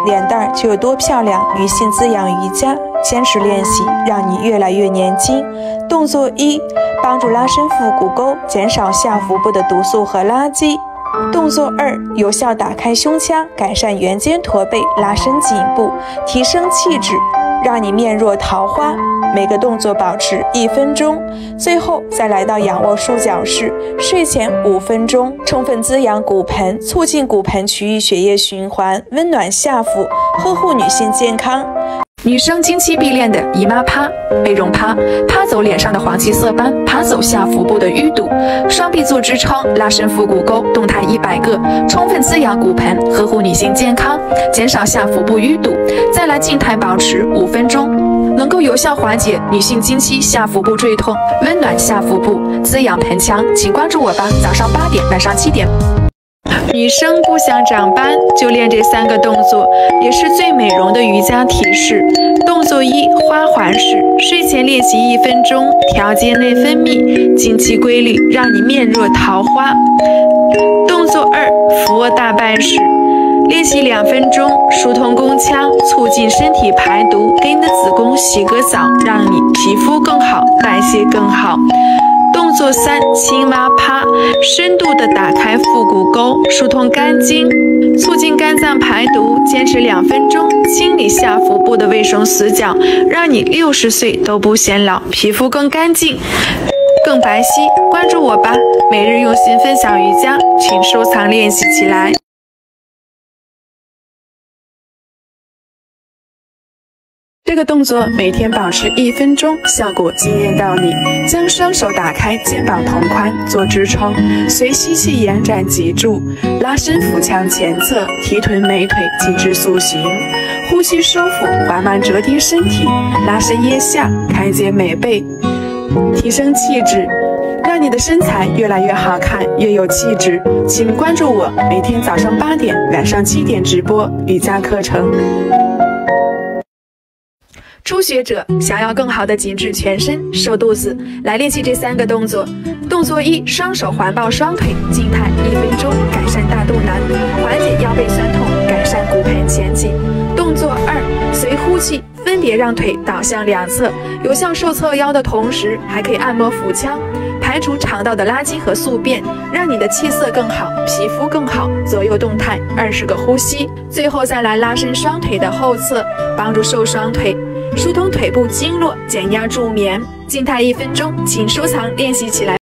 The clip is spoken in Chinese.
脸蛋儿就有多漂亮。女性滋养瑜伽，坚持练习，让你越来越年轻。动作1，帮助拉伸腹股沟，减少下腹部的毒素和垃圾。动作2，有效打开胸腔，改善圆肩驼背，拉伸颈部，提升气质，让你面若桃花。每个动作保持1分钟，最后再来到仰卧束脚式，睡前5分钟，充分滋养骨盆，促进骨盆区域血液循环，温暖下腹，呵护女性健康。 女生经期必练的姨妈趴、美容趴，趴走脸上的黄气色斑，趴走下腹部的淤堵，双臂做支撑，拉伸腹股沟，动态100个，充分滋养骨盆，呵护女性健康，减少下腹部淤堵。再来静态保持5分钟，能够有效缓解女性经期下腹部坠痛，温暖下腹部，滋养盆腔。请关注我吧，早上8点，晚上7点。女生不想长斑，就练这3个动作，也是最美容的瑜伽体式。动作1，花环式，睡前练习1分钟，调节内分泌，经期规律，让你面若桃花。动作2，俯卧大半式，练习2分钟，疏通宫腔，促进身体排毒，给你的子宫洗个澡，让你皮肤更好，代谢更好。动作3，青蛙趴，深度的打开腹股沟，疏通肝经，促进肝脏排毒，坚持2分钟，清理下腹部的卫生死角，让你60岁都不显老，皮肤更干净，更白皙。关注我吧，每日用心分享瑜伽，请收藏练习起来。这个动作每天保持1分钟，效果惊艳到你。将双手打开，肩膀同宽，做支撑，随吸气延展脊柱，拉伸腹腔前侧，提臀美腿，脊致塑形。呼吸收腹，缓慢折叠身体，拉伸腋下，开解美背，提升气质，让你的身材越来越好看，越有气质。请关注我，每天早上8点，晚上7点直播瑜伽课程。初学者想要更好的紧致全身，瘦肚子，来练习这3个动作。动作1，双手环抱双腿，静态1分钟，改善大肚腩，缓解腰背酸痛，改善骨盆前倾。动作2，随呼气分别让腿倒向2侧，有效瘦侧腰的同时，还可以按摩腹腔，排除肠道的垃圾和宿便，让你的气色更好，皮肤更好。左右动态20个呼吸，最后再来拉伸双腿的后侧，帮助瘦双腿，疏通腿部经络，减压助眠。静态1分钟，请收藏练习起来。